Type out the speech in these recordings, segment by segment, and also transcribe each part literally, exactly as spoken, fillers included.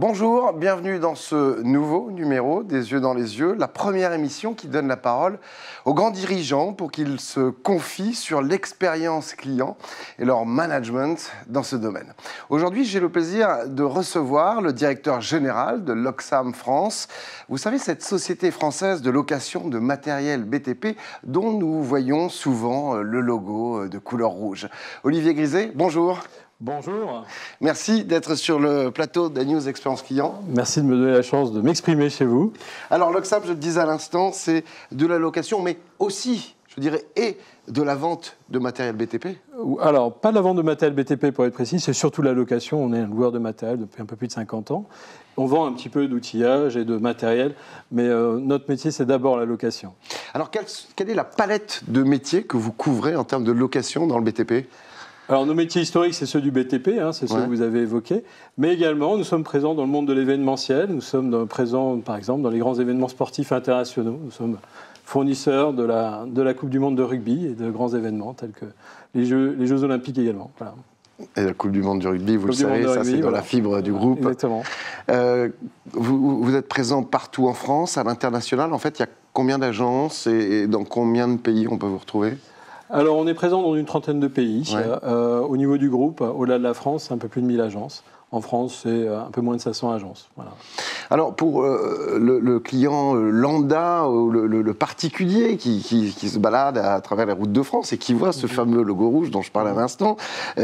Bonjour, bienvenue dans ce nouveau numéro des Yeux dans les Yeux, la première émission qui donne la parole aux grands dirigeants pour qu'ils se confient sur l'expérience client et leur management dans ce domaine. Aujourd'hui, j'ai le plaisir de recevoir le directeur général de l'Oxam France. Vous savez, cette société française de location de matériel B T P dont nous voyons souvent le logo de couleur rouge. Olivier Griset, bonjour. Bonjour. Merci d'être sur le plateau des News Expérience Client. Merci de me donner la chance de m'exprimer chez vous. Alors l'Oxam, je le disais à l'instant, c'est de la location, mais aussi, je dirais, et de la vente de matériel B T P. Alors, pas de la vente de matériel B T P pour être précis, c'est surtout la location. On est un loueur de matériel depuis un peu plus de cinquante ans. On vend un petit peu d'outillage et de matériel, mais euh, notre métier, c'est d'abord la location. Alors, quelle, quelle est la palette de métiers que vous couvrez en termes de location dans le B T P ? Alors, nos métiers historiques, c'est ceux du B T P, hein, c'est ceux ouais. que vous avez évoqués. Mais également, nous sommes présents dans le monde de l'événementiel. Nous sommes dans, présents, par exemple, dans les grands événements sportifs internationaux. Nous sommes fournisseurs de la, de la Coupe du Monde de rugby et de grands événements tels que les Jeux, les Jeux Olympiques également. Voilà. Et la Coupe du Monde du rugby, vous le savez, ça c'est dans voilà. la fibre du groupe. Exactement. Euh, vous, vous êtes présent partout en France, à l'international. En fait, il y a combien d'agences et, et dans combien de pays on peut vous retrouver ? Alors, on est présent dans une trentaine de pays. Ouais. Euh, au niveau du groupe, au-delà de la France, c'est un peu plus de mille agences. En France, c'est un peu moins de cinq cents agences. Voilà. Alors, pour euh, le, le client lambda ou le, le, le particulier qui, qui, qui se balade à travers les routes de France et qui voit ce mmh. fameux logo rouge dont je parle à l'instant,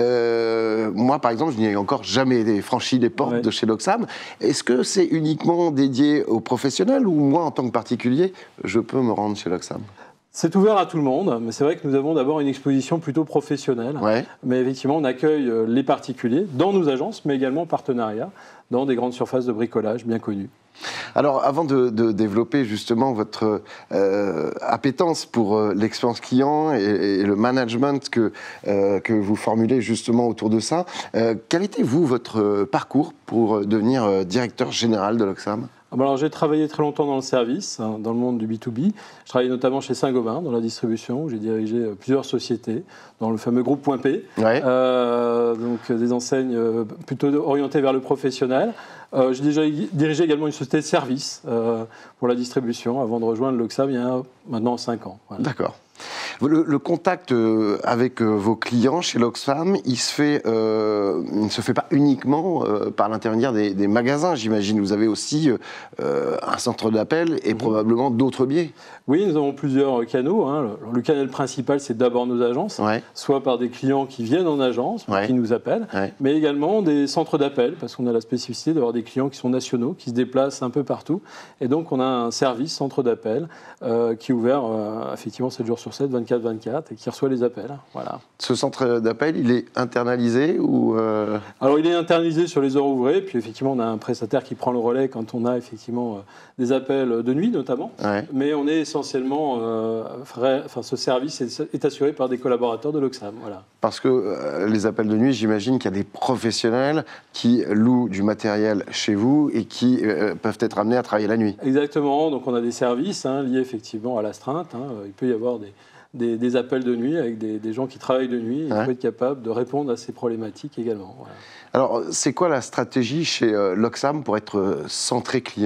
euh, moi, par exemple, je n'y ai encore jamais franchi les portes ouais. de chez l'Oxam. Est-ce que c'est uniquement dédié aux professionnels ou moi, en tant que particulier, je peux me rendre chez l'Oxam ? C'est ouvert à tout le monde, mais c'est vrai que nous avons d'abord une exposition plutôt professionnelle. Ouais. Mais effectivement, on accueille les particuliers dans nos agences, mais également en partenariat, dans des grandes surfaces de bricolage bien connues. Alors, avant de, de développer justement votre euh, appétence pour euh, l'expérience client et, et le management que, euh, que vous formulez justement autour de ça, euh, quel était, vous, votre parcours pour devenir euh, directeur général de l'Oxam ? Alors, j'ai travaillé très longtemps dans le service, hein, dans le monde du B deux B. Je travaillais notamment chez Saint-Gobain, dans la distribution, où j'ai dirigé euh, plusieurs sociétés, dans le fameux groupe Point P, ouais. euh, donc euh, des enseignes euh, plutôt orientées vers le professionnel. Euh, j'ai déjà dirigé également une société de service euh, pour la distribution, avant de rejoindre l'Oxam il y a maintenant cinq ans. Voilà. D'accord. Le, le contact avec vos clients chez l'Oxam, il se fait, euh, il ne se fait pas uniquement euh, par l'intermédiaire des, des magasins, j'imagine. Vous avez aussi euh, un centre d'appel et mmh. probablement d'autres biais. Oui, nous avons plusieurs canaux. Hein. Le, le canal principal, c'est d'abord nos agences, ouais. soit par des clients qui viennent en agence, ouais. qui nous appellent, ouais. mais également des centres d'appel, parce qu'on a la spécificité d'avoir des clients qui sont nationaux, qui se déplacent un peu partout. Et donc, on a un service, centre d'appel, euh, qui est ouvert euh, effectivement sept jours sur sept, vingt-quatre vingt-quatre, et qui reçoit les appels. Voilà. Ce centre d'appel, il est internalisé ou euh... Alors, il est internalisé sur les heures ouvrées, puis effectivement, on a un prestataire qui prend le relais quand on a effectivement euh, des appels de nuit, notamment. Ouais. Mais on est essentiellement, euh, frais, enfin, ce service est, est assuré par des collaborateurs de l'Oxam. Voilà. Parce que euh, les appels de nuit, j'imagine qu'il y a des professionnels qui louent du matériel chez vous et qui euh, peuvent être amenés à travailler la nuit. Exactement. Donc, on a des services hein, liés effectivement à l'astreinte. Hein. Il peut y avoir des Des, des appels de nuit avec des, des gens qui travaillent de nuit. Il ouais. faut être capable de répondre à ces problématiques également. Voilà. Alors, c'est quoi la stratégie chez euh, l'Oxam pour être euh, centré client ?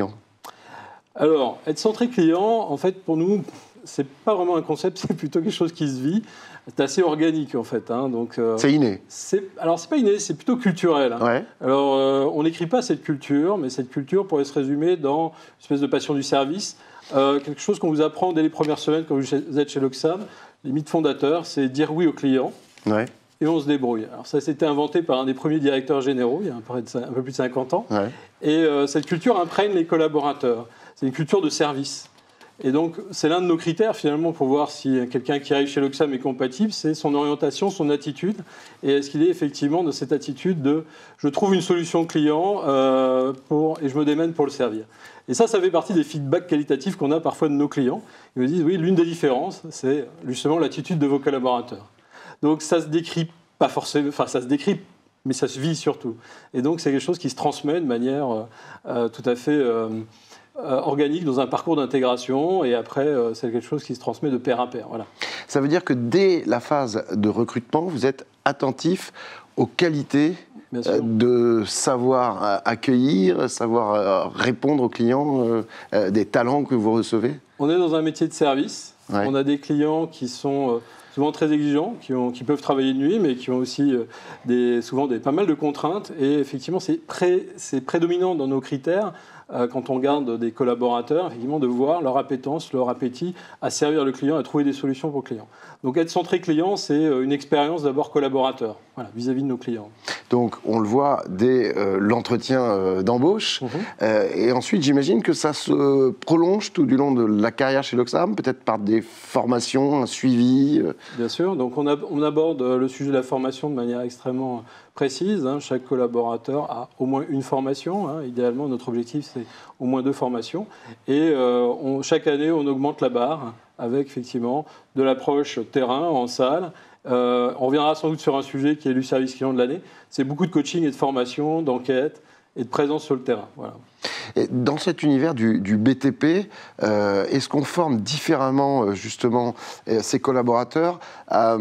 Alors, être centré client, en fait, pour nous, c'est pas vraiment un concept, c'est plutôt quelque chose qui se vit. C'est assez organique, en fait. Hein, donc, euh, c'est inné. C'est, alors, c'est pas inné, c'est plutôt culturel. Hein. Ouais. Alors, euh, on n'écrit pas cette culture, mais cette culture pourrait se résumer dans une espèce de passion du service. Euh, quelque chose qu'on vous apprend dès les premières semaines quand vous êtes chez l'Oxam, les mythes fondateurs, c'est dire oui aux clients ouais. et on se débrouille. Alors ça, c'était inventé par un des premiers directeurs généraux, il y a un peu plus de cinquante ans. Ouais. Et euh, cette culture imprègne les collaborateurs. C'est une culture de service. Et donc, c'est l'un de nos critères, finalement, pour voir si quelqu'un qui arrive chez l'Oxam est compatible, c'est son orientation, son attitude. Et est-ce qu'il est effectivement de cette attitude de « je trouve une solution client euh, pour, et je me démène pour le servir ». Et ça, ça fait partie des feedbacks qualitatifs qu'on a parfois de nos clients. Ils nous disent « oui, l'une des différences, c'est justement l'attitude de vos collaborateurs ». Donc, ça se décrit pas forcément, enfin, ça se décrit, mais ça se vit surtout. Et donc, c'est quelque chose qui se transmet de manière euh, tout à fait... Euh, Euh, organique dans un parcours d'intégration et après euh, c'est quelque chose qui se transmet de pair à pair. Voilà. Ça veut dire que dès la phase de recrutement, vous êtes attentif aux qualités euh, de savoir accueillir, savoir euh, répondre aux clients, euh, euh, des talents que vous recevez? On est dans un métier de service. Ouais. On a des clients qui sont euh, souvent très exigeants, qui, ont, qui peuvent travailler de nuit, mais qui ont aussi euh, des, souvent des, pas mal de contraintes. Et effectivement, c'est, pré, c'est prédominant dans nos critères, euh, quand on regarde des collaborateurs, effectivement, de voir leur appétence, leur appétit à servir le client, à trouver des solutions pour le client. Donc être centré client, c'est une expérience d'abord collaborateur, voilà, vis-à-vis de nos clients. Donc on le voit dès euh, l'entretien euh, d'embauche. Mmh. Euh, et ensuite, j'imagine que ça se prolonge tout du long de la carrière chez Loxam, peut-être par des formations, un suivi. Euh... Bien sûr. Donc on, a, on aborde le sujet de la formation de manière extrêmement précise. Hein. Chaque collaborateur a au moins une formation. Hein. Idéalement, notre objectif, c'est au moins deux formations. Et euh, on, chaque année, on augmente la barre avec effectivement de l'approche terrain en salle. Euh, on reviendra sans doute sur un sujet qui est du service client de l'année. C'est beaucoup de coaching et de formation, d'enquête et de présence sur le terrain. Voilà. Et dans cet univers du, du B T P, euh, est-ce qu'on forme différemment justement ses collaborateurs à,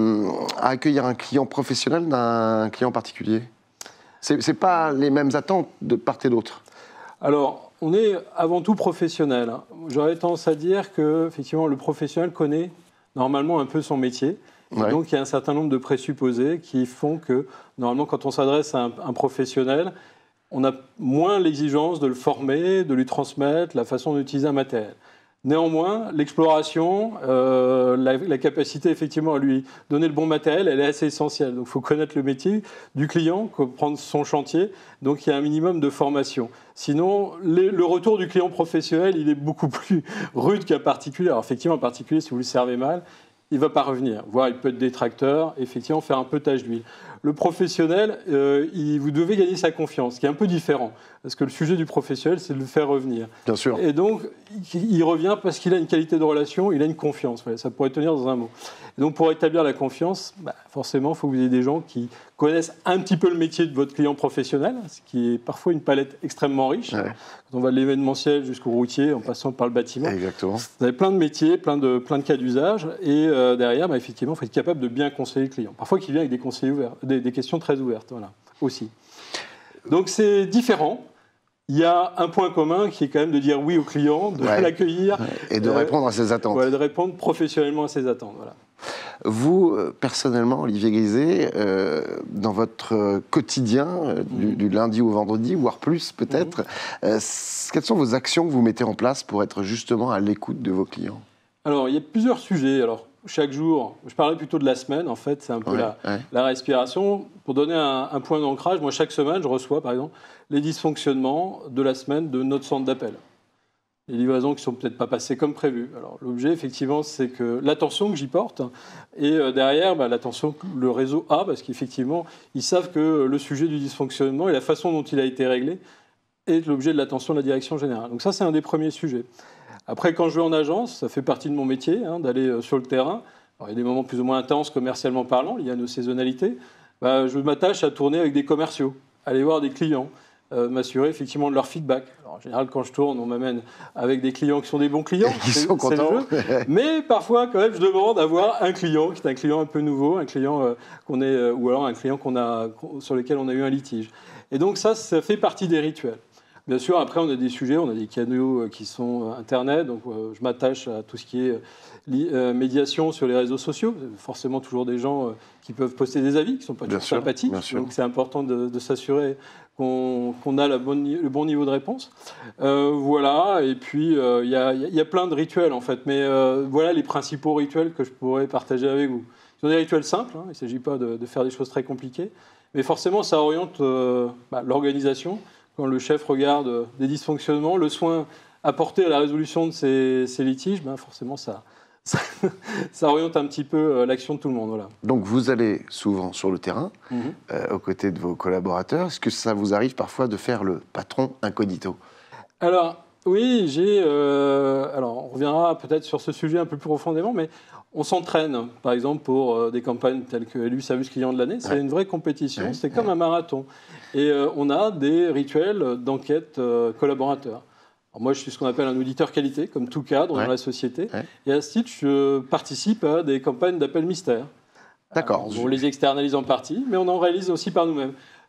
à accueillir un client professionnel d'un client particulier? Ce n'est pas les mêmes attentes de part et d'autre. Alors, on est avant tout professionnel. J'aurais tendance à dire que effectivement, le professionnel connaît normalement un peu son métier. Ouais. Donc, il y a un certain nombre de présupposés qui font que, normalement, quand on s'adresse à un, un professionnel, on a moins l'exigence de le former, de lui transmettre la façon d'utiliser un matériel. Néanmoins, l'exploration, euh, la, la capacité effectivement à lui donner le bon matériel, elle est assez essentielle. Donc, il faut connaître le métier du client, comprendre son chantier. Donc, il y a un minimum de formation. Sinon, les, le retour du client professionnel, il est beaucoup plus rude qu'un particulier. Alors, effectivement, un particulier, si vous le servez mal, il ne va pas revenir. Voire, il peut être détracteur, effectivement, faire un peu tache d'huile. Le professionnel, euh, il, vous devez gagner sa confiance, ce qui est un peu différent. Parce que le sujet du professionnel, c'est de le faire revenir. Bien sûr. Et donc, il, il revient parce qu'il a une qualité de relation, il a une confiance. Voilà, ça pourrait tenir dans un mot. Et donc, pour établir la confiance, bah, forcément, il faut que vous ayez des gens qui connaissent un petit peu le métier de votre client professionnel, ce qui est parfois une palette extrêmement riche. Ouais. Quand on va de l'événementiel jusqu'au routier, en passant par le bâtiment. Exactement. Vous avez plein de métiers, plein de, plein de cas d'usage. Et euh, derrière, bah, effectivement, il faut être capable de bien conseiller le client. Parfois, il vient avec des conseils ouverts, des, des questions très ouvertes, voilà, aussi. Donc, c'est différent. Il y a un point commun qui est quand même de dire oui au client, de ouais. l'accueillir. Et de euh, répondre à ses attentes. Ouais, de répondre professionnellement à ses attentes, voilà. Vous, personnellement, Olivier Grisé, euh, dans votre quotidien, euh, mmh. du, du lundi au vendredi, voire plus peut-être, mmh. euh, quelles sont vos actions que vous mettez en place pour être justement à l'écoute de vos clients? Alors, il y a plusieurs sujets. Alors, chaque jour, je parlais plutôt de la semaine, en fait, c'est un peu ouais, la, ouais. la respiration. Pour donner un, un point d'ancrage, moi, chaque semaine, je reçois, par exemple, les dysfonctionnements de la semaine de notre centre d'appel. Les livraisons qui ne sont peut-être pas passées comme prévu. Alors, l'objet, effectivement, c'est que l'attention que j'y porte, et euh, derrière, bah, l'attention que le réseau a, parce qu'effectivement, ils savent que le sujet du dysfonctionnement et la façon dont il a été réglé est l'objet de l'attention de la direction générale. Donc ça, c'est un des premiers sujets. Après, quand je vais en agence, ça fait partie de mon métier, hein, d'aller euh, sur le terrain. Alors, il y a des moments plus ou moins intenses, commercialement parlant, il y a nos saisonnalités. Bah, je m'attache à tourner avec des commerciaux, aller voir des clients, Euh, m'assurer effectivement de leur feedback. Alors, en général, quand je tourne, on m'amène avec des clients qui sont des bons clients. Ils sont contents. Le jeu. Mais parfois, quand même, je demande d'avoir un client qui est un client un peu nouveau, un client euh, qu'on est, euh, ou alors un client qu'on a, sur lequel on a eu un litige. Et donc ça, ça fait partie des rituels. Bien sûr, après, on a des sujets, on a des canaux qui sont Internet, donc euh, je m'attache à tout ce qui est euh, médiation sur les réseaux sociaux. Forcément, toujours des gens euh, qui peuvent poster des avis, qui ne sont pas toujours sympathiques. Donc c'est important de, de s'assurer qu'on, qu'on a la bonne, le bon niveau de réponse. Euh, voilà, et puis il euh, y, a, y a plein de rituels, en fait. Mais euh, voilà les principaux rituels que je pourrais partager avec vous. Ce sont des rituels simples, hein, il ne s'agit pas de, de faire des choses très compliquées. Mais forcément, ça oriente euh, bah, l'organisation. Quand le chef regarde des dysfonctionnements, le soin apporté à la résolution de ces, ces litiges, ben forcément, ça, ça, ça oriente un petit peu l'action de tout le monde. Voilà. Donc, vous allez souvent sur le terrain, mmh. euh, aux côtés de vos collaborateurs. Est-ce que ça vous arrive parfois de faire le patron incognito? Alors, oui, j'ai... Euh, alors, on reviendra peut-être sur ce sujet un peu plus profondément, mais on s'entraîne, par exemple, pour euh, des campagnes telles que élu service client de l'année. C'est ouais. une vraie compétition, ouais. c'est comme ouais. un marathon. Et euh, on a des rituels d'enquête euh, collaborateurs. Alors moi, je suis ce qu'on appelle un auditeur qualité, comme tout cadre ouais. dans la société. Ouais. Et à ce titre, je participe à des campagnes d'appel mystère. D'accord. Alors, on les externalise en partie, mais on en réalise aussi par nous-mêmes.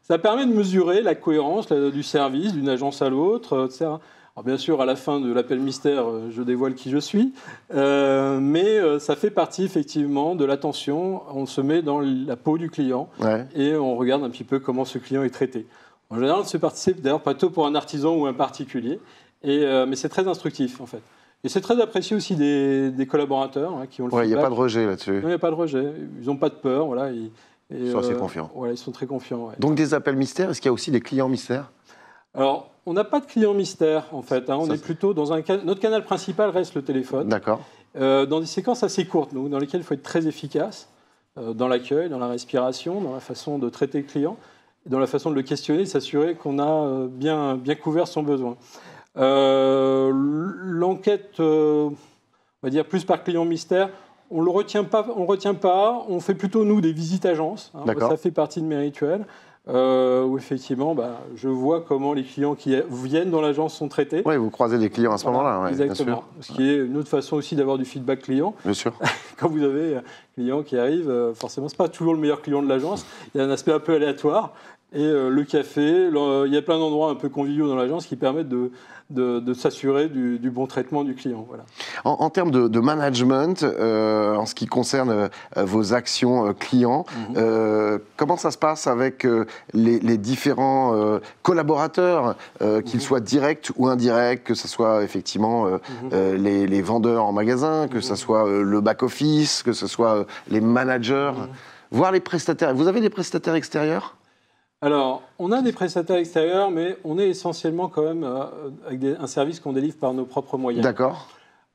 Ça permet de mesurer la cohérence là, du service, d'une agence à l'autre, et cetera. Alors bien sûr, à la fin de l'appel mystère, je dévoile qui je suis, euh, mais euh, ça fait partie effectivement de l'attention. On se met dans la peau du client ouais. et on regarde un petit peu comment ce client est traité. En général, c'est participe d'ailleurs plutôt pour un artisan ou un particulier, et, euh, mais c'est très instructif en fait. Et c'est très apprécié aussi des, des collaborateurs hein, qui ont le ouais, feedback. Il n'y a pas de rejet là-dessus. Non, il n'y a pas de rejet. Ils n'ont pas de peur. Voilà, ils, et, ils sont assez euh, confiants. Voilà, ils sont très confiants. Ouais. Donc des appels mystères, est-ce qu'il y a aussi des clients mystères ? Alors, on n'a pas de client mystère, en fait. Hein. On Ça, est plutôt dans un... Notre canal principal reste le téléphone. D'accord. Euh, dans des séquences assez courtes, nous, dans lesquelles il faut être très efficace, euh, dans l'accueil, dans la respiration, dans la façon de traiter le client, dans la façon de le questionner, de s'assurer qu'on a bien, bien couvert son besoin. Euh, l'enquête, euh, on va dire plus par client mystère, on ne le retient pas, on le retient pas. On fait plutôt, nous, des visites agences. Hein. Ça fait partie de mes rituels. Euh, où effectivement, bah, je vois comment les clients qui viennent dans l'agence sont traités. Oui, vous croisez des clients à ce voilà, moment-là. Ouais, exactement. Bien sûr. Ce qui est une autre façon aussi d'avoir du feedback client. Bien sûr. Quand vous avez un client qui arrive, forcément, ce n'est pas toujours le meilleur client de l'agence. Il y a un aspect un peu aléatoire. Et euh, le café, le, il y a plein d'endroits un peu conviviaux dans l'agence qui permettent de, de, de s'assurer du, du bon traitement du client. Voilà. En, en termes de, de management, euh, en ce qui concerne euh, vos actions euh, clients, mm-hmm. euh, comment ça se passe avec euh, les, les différents euh, collaborateurs, euh, qu'ils mm-hmm. soient directs ou indirects, que ce soit effectivement euh, mm-hmm. euh, les, les vendeurs en magasin, que mm-hmm. ce soit euh, le back-office, que ce soit euh, les managers, mm-hmm. voire les prestataires. Vous avez des prestataires extérieurs ? Alors, on a des prestataires extérieurs, mais on est essentiellement quand même euh, avec des, un service qu'on délivre par nos propres moyens. D'accord.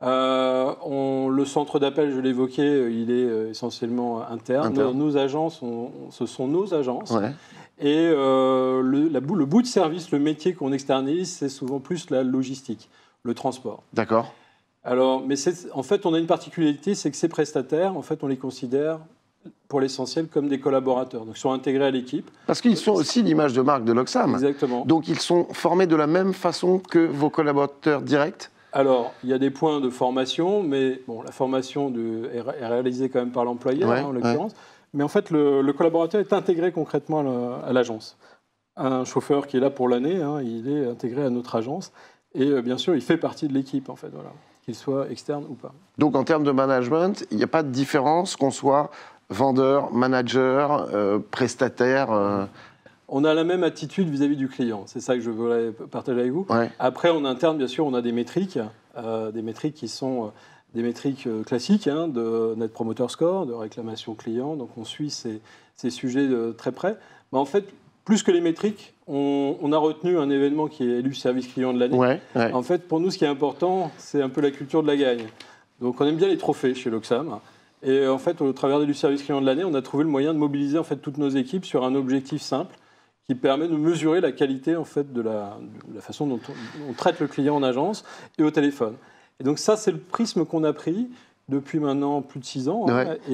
Euh, on, le centre d'appel, je l'évoquais, il est euh, essentiellement interne. interne. Nos, nos agences, on, ce sont nos agences. Ouais. Et euh, le, la, le bout de service, le métier qu'on externalise, c'est souvent plus la logistique, le transport. D'accord. Alors, mais en fait, on a une particularité, c'est que ces prestataires, en fait, on les considère pour l'essentiel comme des collaborateurs, donc ils sont intégrés à l'équipe. Parce qu'ils sont aussi l'image de marque de Loxam. Exactement. Donc ils sont formés de la même façon que vos collaborateurs directs ? Alors, il y a des points de formation, mais bon, la formation de, est, est réalisée quand même par l'employeur, ouais, hein, en l'occurrence. Ouais. Mais en fait, le, le collaborateur est intégré concrètement à l'agence. Un chauffeur qui est là pour l'année, hein, il est intégré à notre agence. Et euh, bien sûr, il fait partie de l'équipe, en fait, voilà, qu'il soit externe ou pas. Donc en termes de management, il n'y a pas de différence qu'on soit vendeur, manager, euh, prestataire euh... On a la même attitude vis-à-vis du client. C'est ça que je voulais partager avec vous. Ouais. Après, en interne, bien sûr, on a des métriques, euh, des métriques qui sont euh, des métriques euh, classiques, hein, de Net Promoter Score, de réclamation client. Donc, on suit ces, ces sujets de très près. Mais en fait, plus que les métriques, on, on a retenu un événement qui est élu service client de l'année. Ouais, ouais. En fait, pour nous, ce qui est important, c'est un peu la culture de la gagne. Donc, on aime bien les trophées chez Loxam. Et en fait, au travers du service client de l'année, on a trouvé le moyen de mobiliser en fait, toutes nos équipes sur un objectif simple qui permet de mesurer la qualité en fait, de, la, de la façon dont on, on traite le client en agence et au téléphone. Et donc ça, c'est le prisme qu'on a pris depuis maintenant plus de six ans, ouais. hein, et,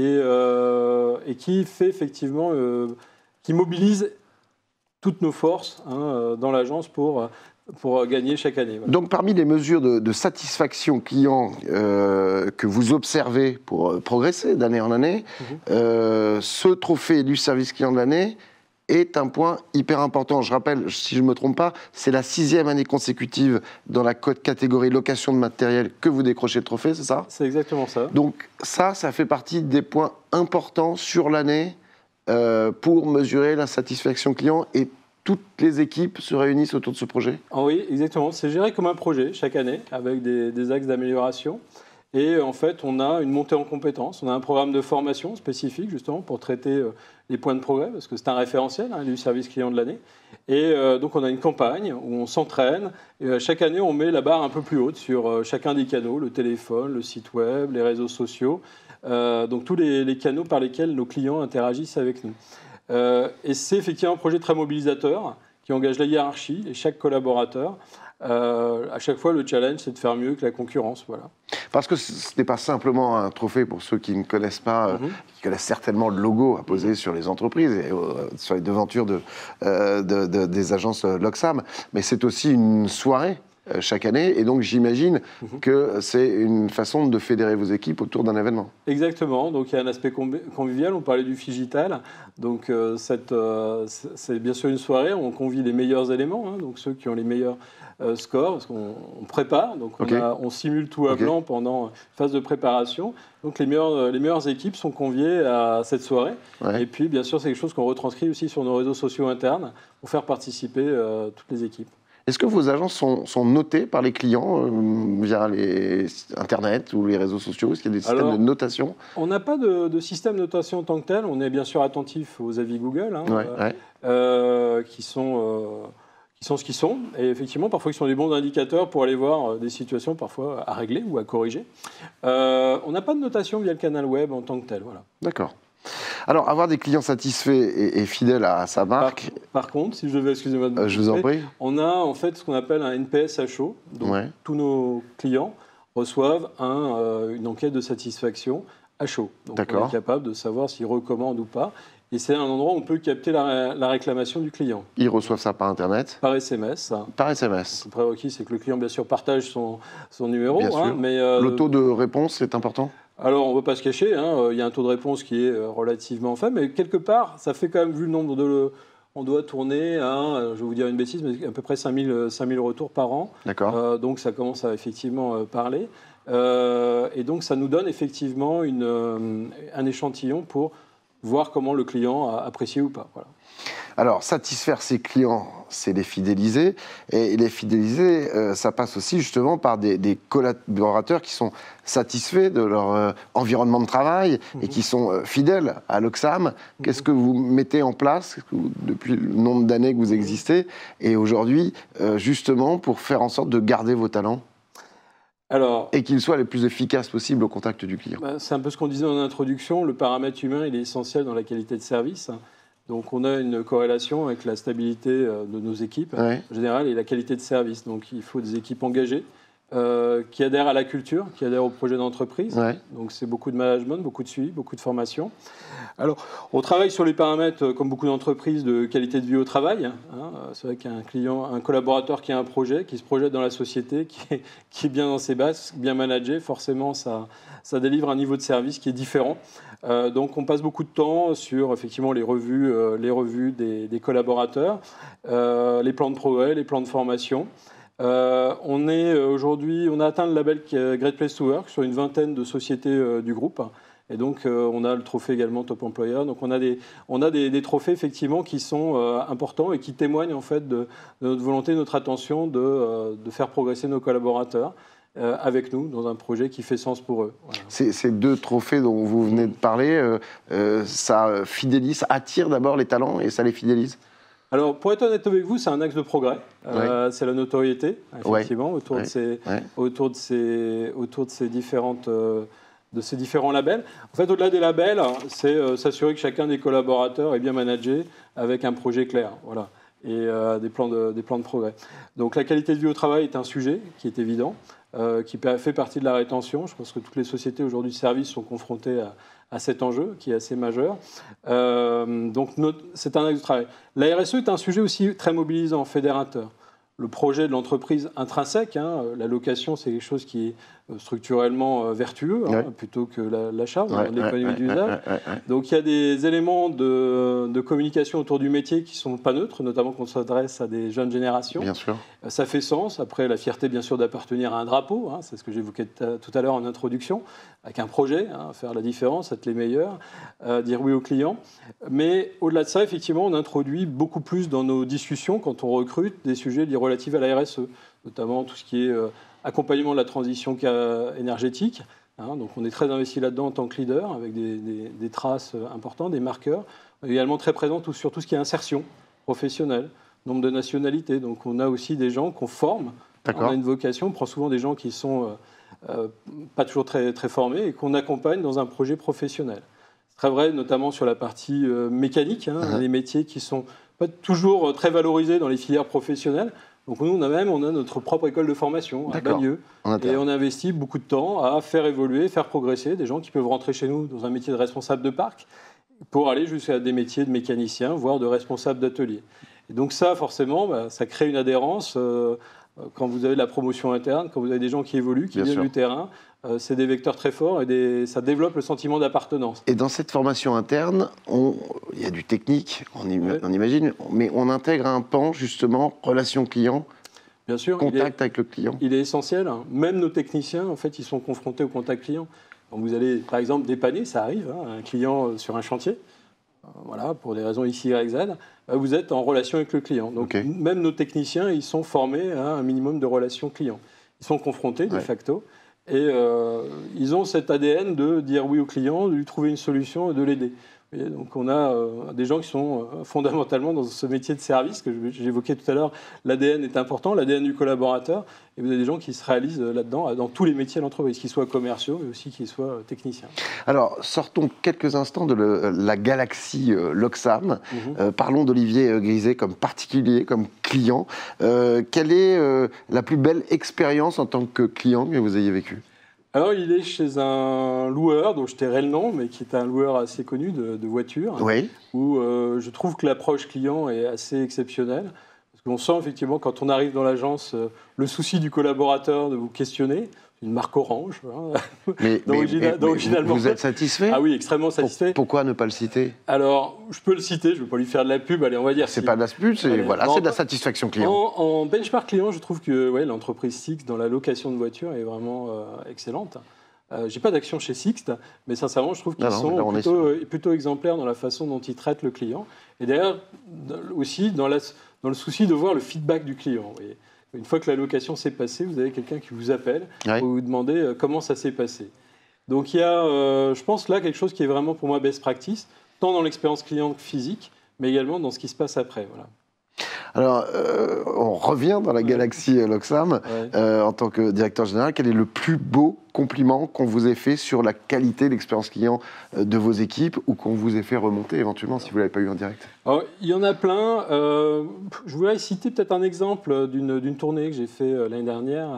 euh, et qui fait effectivement, euh, qui mobilise toutes nos forces hein, dans l'agence pour... pour gagner chaque année. Voilà. Donc, parmi les mesures de, de satisfaction client euh, que vous observez pour euh, progresser d'année en année, mmh. euh, ce trophée du service client de l'année est un point hyper important. Je rappelle, si je ne me trompe pas, c'est la sixième année consécutive dans la catégorie location de matériel que vous décrochez le trophée, c'est ça ? C'est exactement ça. Donc ça, ça fait partie des points importants sur l'année euh, pour mesurer la satisfaction client et toutes les équipes se réunissent autour de ce projet ? Ah oui, exactement. C'est géré comme un projet chaque année avec des, des axes d'amélioration. Et en fait, on a une montée en compétences. On a un programme de formation spécifique justement pour traiter euh, les points de progrès parce que c'est un référentiel hein, du service client de l'année. Et euh, donc, on a une campagne où on s'entraîne. Et euh, chaque année, on met la barre un peu plus haute sur euh, chacun des canaux, le téléphone, le site web, les réseaux sociaux. Euh, donc, tous les, les canaux par lesquels nos clients interagissent avec nous. Euh, et c'est effectivement un projet très mobilisateur qui engage la hiérarchie et chaque collaborateur. Euh, à chaque fois, le challenge, c'est de faire mieux que la concurrence. Voilà. Parce que ce n'est pas simplement un trophée pour ceux qui ne connaissent pas, mm-hmm. euh, qui connaissent certainement le logo apposé mm-hmm. sur les entreprises et euh, sur les devantures de, euh, de, de, des agences Loxam, mais c'est aussi une soirée. euh, chaque année. Et donc, j'imagine mmh. que c'est une façon de fédérer vos équipes autour d'un événement. Exactement. Donc, il y a un aspect convivial. On parlait du Figital. Donc, euh, cette, euh, c'est bien sûr une soirée. On convie les meilleurs éléments, hein, donc ceux qui ont les meilleurs euh, scores, parce qu'on on prépare. Donc, on, okay. a, on simule tout à okay. blanc pendant une phase de préparation. Donc, les meilleures, les meilleures équipes sont conviées à cette soirée. Ouais. Et puis, bien sûr, c'est quelque chose qu'on retranscrit aussi sur nos réseaux sociaux internes pour faire participer euh, toutes les équipes. Est-ce que vos agences sont, sont notées par les clients euh, via les Internet ou les réseaux sociaux? Est-ce qu'il y a des systèmes Alors, de notation? On n'a pas de, de système de notation en tant que tel. On est bien sûr attentif aux avis Google, hein, ouais, euh, ouais. Euh, qui sont... Euh, qui sont ce qu'ils sont, et effectivement, parfois, ils sont des bons indicateurs pour aller voir des situations parfois à régler ou à corriger. Euh, on n'a pas de notation via le canal web en tant que tel. Voilà. D'accord. Alors, avoir des clients satisfaits et, et fidèles à sa marque... Par, par contre, si je devais, excusez-moi de euh, je vous en prie. On a en fait ce qu'on appelle un N P S à chaud. Donc, ouais. tous nos clients reçoivent un, euh, une enquête de satisfaction à chaud. Donc, on est capable de savoir s'ils recommandent ou pas. Et c'est un endroit où on peut capter la, la réclamation du client. Ils reçoivent ça par Internet? Par S M S. Par S M S. Le prérequis, c'est que le client, bien sûr, partage son, son numéro. Bien hein, sûr. Mais, euh, le taux de réponse, c'est important? Alors, on ne veut pas se cacher. Hein, il y a un taux de réponse qui est relativement faible. Mais quelque part, ça fait quand même, vu le nombre de... Le, on doit tourner à, je vais vous dire une bêtise, mais à peu près cinq mille retours par an. D'accord. Euh, donc, ça commence à effectivement euh, parler. Euh, et donc, ça nous donne effectivement une, euh, un échantillon pour voir comment le client a apprécié ou pas. Voilà. Alors, satisfaire ses clients, c'est les fidéliser. Et les fidéliser, euh, ça passe aussi justement par des, des collaborateurs qui sont satisfaits de leur euh, environnement de travail mmh. et qui sont euh, fidèles à l'Oxam. Mmh. Qu'est-ce que vous mettez en place depuis le nombre d'années que vous existez et aujourd'hui, euh, justement, pour faire en sorte de garder vos talents ? Alors, et qu'ils soient les plus efficaces possibles au contact du client. Bah, c'est un peu ce qu'on disait en introduction, le paramètre humain il est essentiel dans la qualité de service. Donc on a une corrélation avec la stabilité de nos équipes ouais. en général et la qualité de service. Donc il faut des équipes engagées, euh, qui adhèrent à la culture, qui adhèrent au projet d'entreprise. Ouais. Donc c'est beaucoup de management, beaucoup de suivi, beaucoup de formation. Alors, on travaille sur les paramètres, comme beaucoup d'entreprises, de qualité de vie au travail. Hein. C'est vrai qu'un client, un collaborateur qui a un projet, qui se projette dans la société, qui est, qui est bien dans ses bases, bien managé, forcément, ça, ça délivre un niveau de service qui est différent. Euh, donc, on passe beaucoup de temps sur, effectivement, les revues, euh, les revues des, des collaborateurs, euh, les plans de progrès, les plans de formation. Euh, on est aujourd'hui, on a atteint le label Great Place to Work sur une vingtaine de sociétés euh, du groupe. Et donc, euh, on a le trophée également Top Employer. Donc, on a des, on a des, des trophées, effectivement, qui sont euh, importants et qui témoignent, en fait, de, de notre volonté, de notre attention de, euh, de faire progresser nos collaborateurs euh, avec nous dans un projet qui fait sens pour eux. Voilà. Ces, ces deux trophées dont vous venez de parler, euh, euh, ça fidélise, ça attire d'abord les talents et ça les fidélise? Alors, pour être honnête avec vous, c'est un axe de progrès. Euh, ouais. C'est la notoriété, effectivement, ouais. autour, ouais. De ces, ouais. autour, de ces, autour de ces différentes... Euh, de ces différents labels. En fait, au-delà des labels, c'est euh, s'assurer que chacun des collaborateurs est bien managé avec un projet clair, voilà, et euh, des, plans de, des plans de progrès. Donc la qualité de vie au travail est un sujet qui est évident, euh, qui fait partie de la rétention. Je pense que toutes les sociétés aujourd'hui de services sont confrontées à, à cet enjeu qui est assez majeur. Euh, donc notre, c'est un axe de travail. La R S E est un sujet aussi très mobilisant, fédérateur. Le projet de l'entreprise intrinsèque, hein, la location, c'est quelque chose qui est structurellement vertueux, hein, ouais. plutôt que l'achat, la, ouais, l'économie ouais, d'usage. Ouais, ouais, ouais. Donc il y a des éléments de, de communication autour du métier qui ne sont pas neutres, notamment quand on s'adresse à des jeunes générations. Bien sûr. Ça fait sens. Après, la fierté, bien sûr, d'appartenir à un drapeau, hein, c'est ce que j'évoquais tout à l'heure en introduction, avec un projet, hein, faire la différence, être les meilleurs, euh, dire oui aux clients. Mais au-delà de ça, effectivement, on introduit beaucoup plus dans nos discussions, quand on recrute, des sujets relatifs à la R S E, notamment tout ce qui est euh, accompagnement de la transition énergétique. Hein, donc on est très investi là-dedans en tant que leader, avec des, des, des traces importantes, des marqueurs. On est également très présent tout, sur tout ce qui est insertion professionnelle, nombre de nationalités. Donc on a aussi des gens qu'on forme. On a une vocation, on prend souvent des gens qui sont euh, euh, pas toujours très, très formés et qu'on accompagne dans un projet professionnel. C'est très vrai, notamment sur la partie euh, mécanique, hein, uh-huh. les métiers qui sont pas toujours très valorisés dans les filières professionnelles. Donc nous, on a même on a notre propre école de formation à Bagneux. Et on investit beaucoup de temps à faire évoluer, faire progresser des gens qui peuvent rentrer chez nous dans un métier de responsable de parc pour aller jusqu'à des métiers de mécanicien, voire de responsable d'atelier. Et donc ça, forcément, bah, ça crée une adhérence euh, quand vous avez de la promotion interne, quand vous avez des gens qui évoluent, qui Bien viennent sûr. du terrain, euh, c'est des vecteurs très forts et des, ça développe le sentiment d'appartenance. Et dans cette formation interne, on, il y a du technique, on, im Ouais. on imagine, mais on intègre un pan, justement, relation client, Bien sûr, contact il est, avec le client. il est essentiel. Même nos techniciens, en fait, ils sont confrontés au contact client. Quand vous allez, par exemple, dépanner, ça arrive, hein, un client sur un chantier, euh, voilà, pour des raisons X, Y, Z, euh, vous êtes en relation avec le client. Donc, Okay. même nos techniciens, ils sont formés à un minimum de relations clients. Ils sont confrontés, de Ouais. facto, et euh, ils ont cet A D N de dire oui au client, de lui trouver une solution et de l'aider. Vous voyez, donc on a euh, des gens qui sont euh, fondamentalement dans ce métier de service que j'évoquais tout à l'heure. L'A D N est important, l'A D N du collaborateur, et vous avez des gens qui se réalisent là-dedans, dans tous les métiers de l'entreprise, qu'ils soient commerciaux, mais aussi qu'ils soient techniciens. Alors, sortons quelques instants de le, la galaxie euh, Loxam. Mm-hmm. Euh, parlons d'Olivier Griset comme particulier, comme client. Euh, quelle est euh, la plus belle expérience en tant que client que vous ayez vécue ? Alors, il est chez un loueur, dont je tairai le nom, mais qui est un loueur assez connu de, de voitures, oui. où euh, je trouve que l'approche client est assez exceptionnelle. Parce qu'on sent effectivement, quand on arrive dans l'agence, euh, le souci du collaborateur de vous questionner. Une marque orange. Hein. Mais, mais, mais, mais vous êtes satisfait ? Ah oui, extrêmement satisfait. Pourquoi ne pas le citer ? Alors, je peux le citer, je ne veux pas lui faire de la pub, allez, on va dire. C'est si... pas de la pub, c'est voilà, de la satisfaction client. En, en benchmark client, je trouve que ouais, l'entreprise Sixt, dans la location de voitures, est vraiment euh, excellente. Euh, j'ai pas d'action chez Sixt, mais sincèrement, je trouve qu'ils sont non, plutôt, est... plutôt exemplaires dans la façon dont ils traitent le client. Et d'ailleurs, aussi dans, la, dans le souci de voir le feedback du client. Vous voyez. Une fois que la location s'est passée, vous avez quelqu'un qui vous appelle oui. pour vous demander euh, comment ça s'est passé. Donc il y a, euh, je pense, là quelque chose qui est vraiment pour moi best practice, tant dans l'expérience client physique, mais également dans ce qui se passe après. Voilà. Alors, euh, on revient dans la ouais. galaxie Loxam. Ouais. Euh, en tant que directeur général, quel est le plus beau compliment qu'on vous ait fait sur la qualité de l'expérience client de vos équipes ou qu'on vous ait fait remonter éventuellement si vous ne l'avez pas eu en direct ? Alors, il y en a plein. Euh, je voudrais citer peut-être un exemple d'une tournée que j'ai fait l'année dernière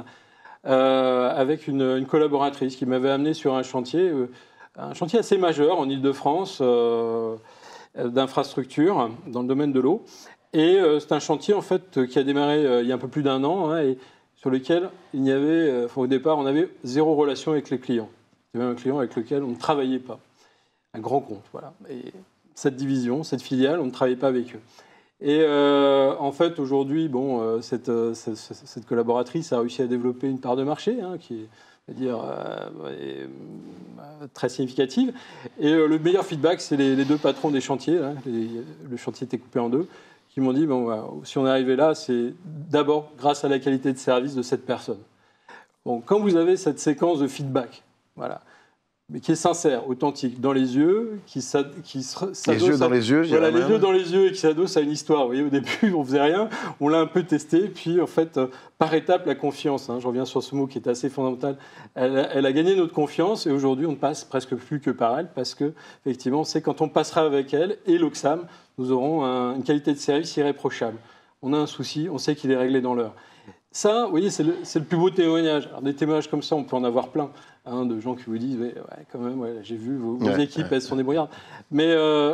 euh, avec une, une collaboratrice qui m'avait amené sur un chantier, euh, un chantier assez majeur en Ile-de-France euh, d'infrastructures dans le domaine de l'eau. Et euh, c'est un chantier en fait qui a démarré euh, il y a un peu plus d'un an hein, et sur lequel il n'y avait, euh, enfin, au départ, on avait zéro relation avec les clients. C'était même un client avec lequel on ne travaillait pas. Un grand compte, voilà. Et cette division, cette filiale, on ne travaillait pas avec eux. Et euh, en fait, aujourd'hui, bon, euh, cette, euh, cette, cette collaboratrice a réussi à développer une part de marché hein, qui est, on va dire, euh, est, euh, très significative. Et euh, le meilleur feedback, c'est les, les deux patrons des chantiers. Hein, les, le chantier était coupé en deux. Qui m'ont dit, bon, voilà, si on est arrivé là, c'est d'abord grâce à la qualité de service de cette personne. Bon, quand vous avez cette séquence de feedback, voilà, mais qui est sincère, authentique, dans les yeux, qui s'adosse... Les yeux dans les yeux, Voilà, les yeux dans les yeux et qui s'adosse à une histoire. Vous voyez, au début, on ne faisait rien, on l'a un peu testé, puis en fait, euh, par étapes, la confiance, hein, je reviens sur ce mot qui est assez fondamental, elle, elle a gagné notre confiance et aujourd'hui, on ne passe presque plus que par elle parce que, effectivement, c'est quand on passera avec elle et Loxam, nous aurons un, une qualité de service irréprochable. On a un souci, on sait qu'il est réglé dans l'heure. Ça, vous voyez, c'est le, le plus beau témoignage. Alors, des témoignages comme ça, on peut en avoir plein, hein, de gens qui vous disent ouais, ouais, quand même, ouais, j'ai vu vos, vos ouais, équipes, ouais. Elles sont débrouillardes. Mais euh,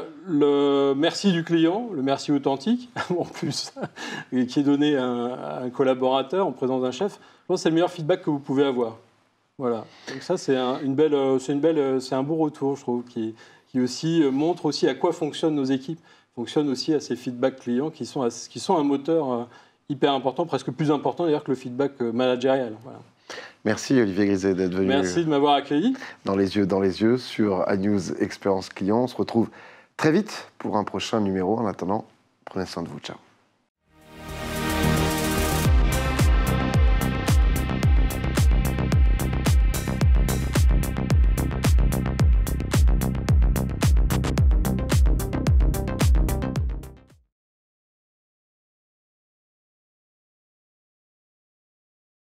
le merci du client, le merci authentique, en plus, qui est donné à un, à un collaborateur en présence d'un chef, je pense que c'est le meilleur feedback que vous pouvez avoir. Voilà. Donc ça, c'est un, une belle, c'est une belle, c'est un beau retour, je trouve, qui, qui aussi montre aussi à quoi fonctionnent nos équipes, fonctionnent aussi à ces feedbacks clients qui sont, à, qui sont un moteur hyper important, presque plus important d'ailleurs que le feedback managérial. Voilà. Merci Olivier Griset d'être venu. Merci de m'avoir accueilli. Dans les yeux, dans les yeux, sur ANews Expérience Client. On se retrouve très vite pour un prochain numéro. En attendant, prenez soin de vous. Ciao.